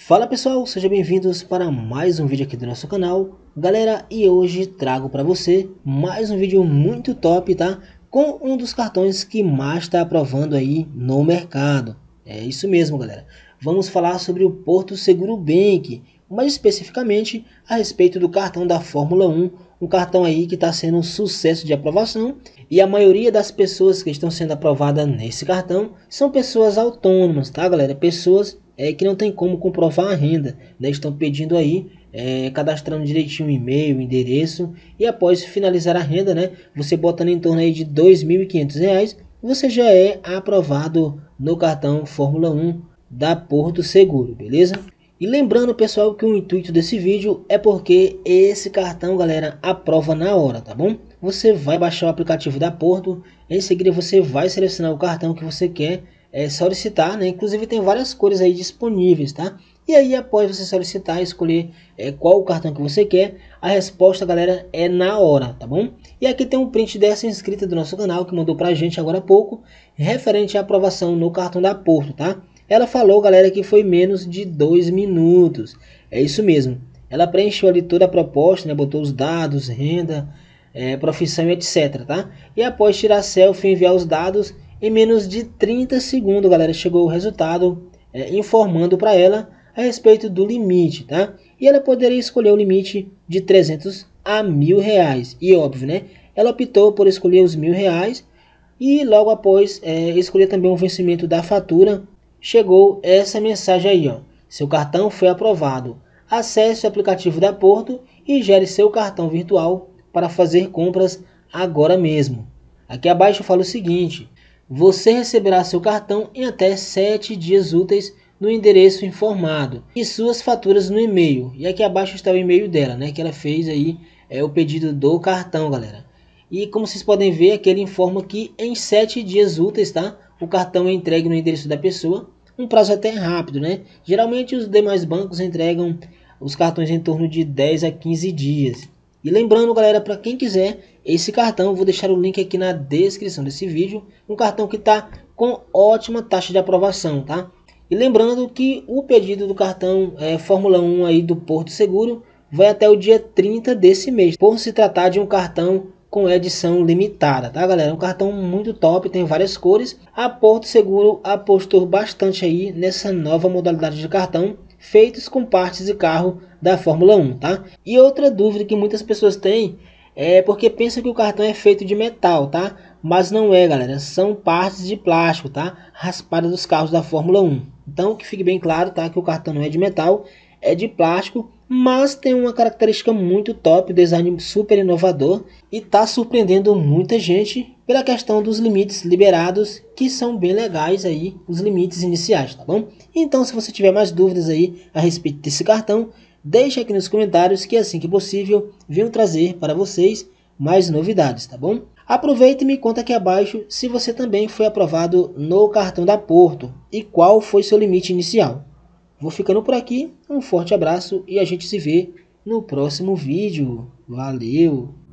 Fala pessoal, sejam bem-vindos para mais um vídeo aqui do nosso canal, galera, e hoje trago para você mais um vídeo muito top, tá? Com um dos cartões que mais está aprovando aí no mercado. É isso mesmo, galera. Vamos falar sobre o Porto Seguro Bank, mais especificamente a respeito do cartão da Fórmula 1, um cartão aí que está sendo um sucesso de aprovação, e a maioria das pessoas que estão sendo aprovadas nesse cartão são pessoas autônomas, tá, galera? Pessoas que não tem como comprovar a renda, né? Estão pedindo aí, cadastrando direitinho o e-mail, o endereço, e após finalizar a renda, né, você botando em torno aí de R$ 2.500, você já é aprovado no cartão Fórmula 1 da Porto Seguro, beleza? E lembrando, pessoal, que o intuito desse vídeo é porque esse cartão, galera, aprova na hora, tá bom? Você vai baixar o aplicativo da Porto, em seguida você vai selecionar o cartão que você quer solicitar, né? Inclusive tem várias cores aí disponíveis, tá? E aí após você solicitar, escolher qual o cartão que você quer, a resposta, galera, é na hora, tá bom? E aqui tem um print dessa inscrita do nosso canal que mandou pra gente agora há pouco, referente à aprovação no cartão da Porto, tá? Ela falou, galera, que foi menos de 2 minutos. É isso mesmo. Ela preencheu ali toda a proposta, né? Botou os dados, renda, profissão, etc, tá? E após tirar selfie e enviar os dados, em menos de 30 segundos, galera, chegou o resultado informando para ela a respeito do limite, tá? E ela poderia escolher o limite de 300 a R$ 1.000. E óbvio, né? Ela optou por escolher os R$ 1.000 e logo após escolher também o vencimento da fatura, chegou essa mensagem aí, ó. Seu cartão foi aprovado. Acesse o aplicativo da Porto e gere seu cartão virtual para fazer compras agora mesmo. Aqui abaixo eu falo o seguinte: você receberá seu cartão em até 7 dias úteis no endereço informado e suas faturas no e-mail. E aqui abaixo está o e-mail dela, né? Que ela fez aí o pedido do cartão, galera. E como vocês podem ver, aqui ele informa que em 7 dias úteis, tá? O cartão é entregue no endereço da pessoa. Um prazo até rápido, né? Geralmente os demais bancos entregam os cartões em torno de 10 a 15 dias. E lembrando, galera, para quem quiser esse cartão, eu vou deixar o link aqui na descrição desse vídeo. Um cartão que está com ótima taxa de aprovação, tá? E lembrando que o pedido do cartão Fórmula 1 aí do Porto Seguro vai até o dia 30 desse mês, por se tratar de um cartão com edição limitada, tá, galera? Um cartão muito top, tem várias cores. A Porto Seguro apostou bastante aí nessa nova modalidade de cartão, feitos com partes de carro da Fórmula 1, tá? E outra dúvida que muitas pessoas têm é porque pensam que o cartão é feito de metal, tá? Mas não é, galera, são partes de plástico, tá? Raspadas dos carros da Fórmula 1. Então que fique bem claro, tá? Que o cartão não é de metal, é de plástico, mas tem uma característica muito top, design super inovador e tá surpreendendo muita gente pela questão dos limites liberados, que são bem legais aí, os limites iniciais, tá bom? Então se você tiver mais dúvidas aí a respeito desse cartão, deixa aqui nos comentários que assim que possível venho trazer para vocês mais novidades, tá bom? Aproveita e me conta aqui abaixo se você também foi aprovado no cartão da Porto e qual foi seu limite inicial. Vou ficando por aqui, um forte abraço e a gente se vê no próximo vídeo. Valeu!